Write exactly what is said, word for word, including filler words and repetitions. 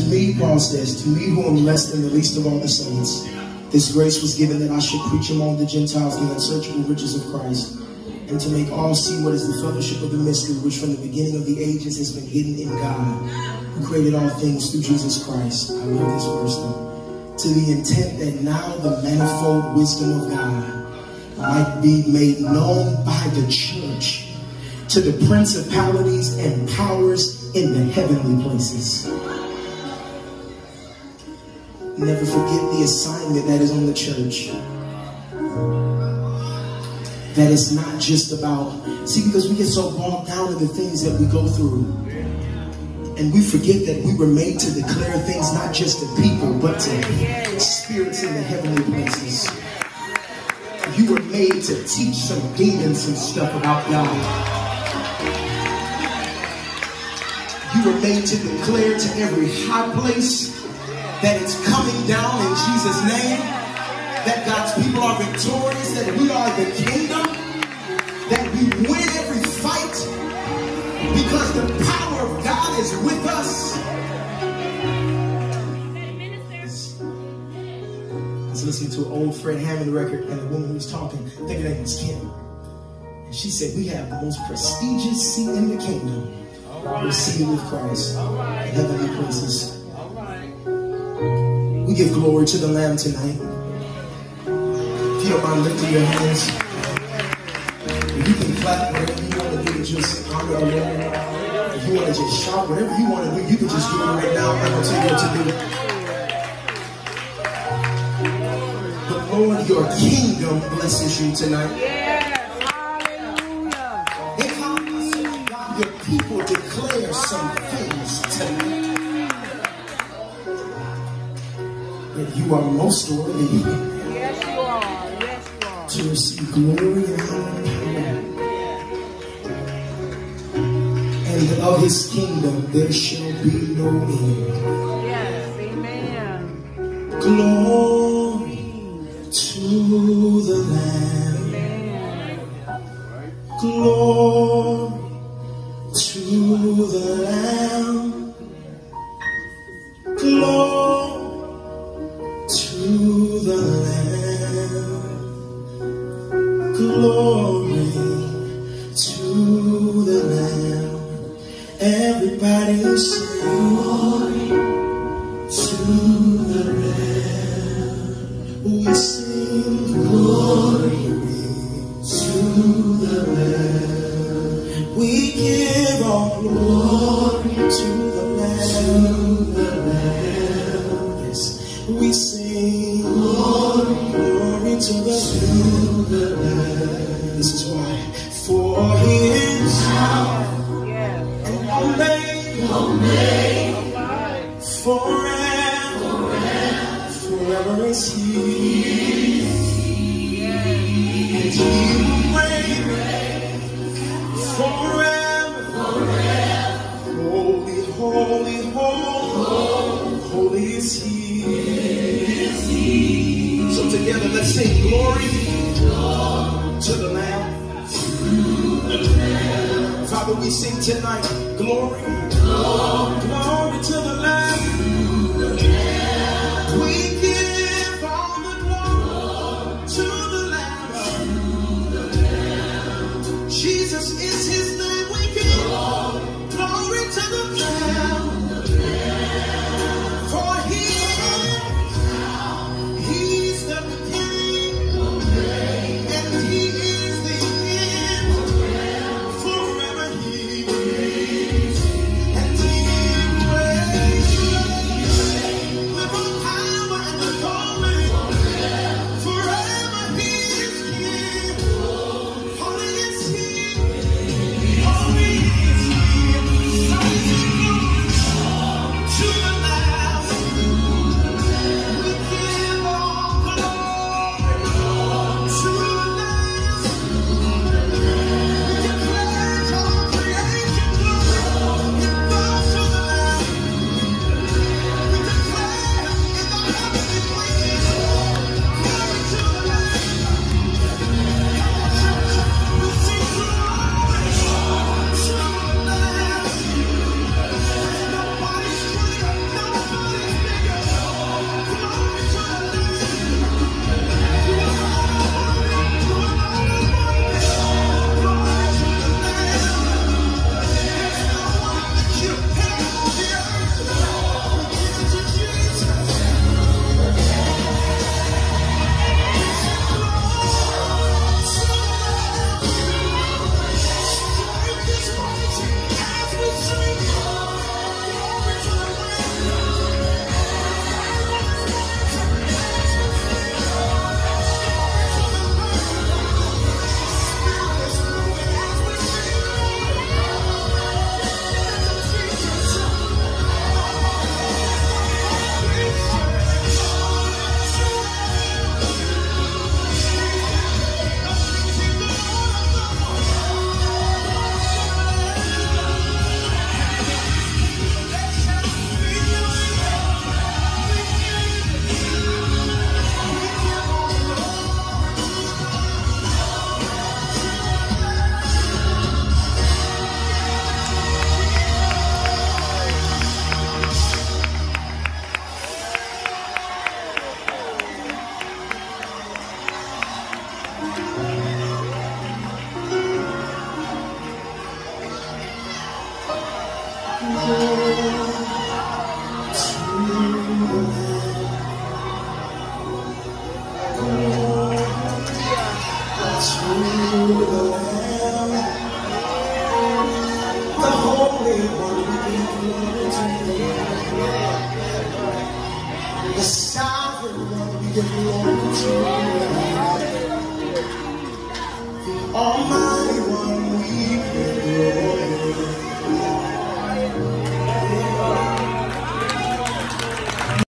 me, Paul says, to me who am less than the least of all the saints, this grace was given that I should preach among the Gentiles the unsearchable riches of Christ, and to make all see what is the fellowship of the mystery, which from the beginning of the ages has been hidden in God, who created all things through Jesus Christ. I love this verse though. To the intent that now the manifold wisdom of God might be made known by the church to the principalities and powers in the heavenly places. Never forget the assignment that is on the church. That it's not just about, see, because we get so bogged down in the things that we go through. And we forget that we were made to declare things not just to people, but to spirits in the heavenly places. You were made to teach some demons some stuff about God. You were made to declare to every high place that it's coming down in Jesus' name, that God's people are victorious, that we are the kingdom, that we win every fight because the power of God is with us. I was listening to an old Fred Hammond record, and a woman who was talking, I think her name was Kim, and she said, we have the most prestigious seat in the kingdom. We're seated with Christ in heavenly places. We give glory to the Lamb tonight. If you don't mind lifting your hands, if you can clap, whatever you want to do, just honor the Lord. If you want to just shout, whatever you want to do, you can just do it right now. I'm going to tell you what to do. But Lord, your kingdom blesses you tonight. Yes, hallelujah. God, your people declare some things tonight. That you are most worthy. Yes, you are. Yes, you are. To receive glory and honor and power. And of his kingdom there shall be no end. Yes, amen. Glory to the Lamb. Amen. Glory to the Lamb. Glory to the Lamb, glory to the Lamb. Everybody sing glory to the Lamb. We sing glory to the Lamb. We give all glory to the Lamb. To the Lamb. Yes, we sing glory, glory to the Lamb. This is why. For he is Alpha and Omega, Omega, forever, forever, forever is he. And he will reign forever, forever. Holy, holy, holy, holy is he. So together let's sing glory to the Lamb. Father, we sing tonight glory, glory to the Lamb. We give all the glory to the Lamb. Jesus is his name. We give glory to the Lamb. For he He's the beginning, and he is the end. Forever he is, and he reigns. The sovereign one, we give glory to you. The Almighty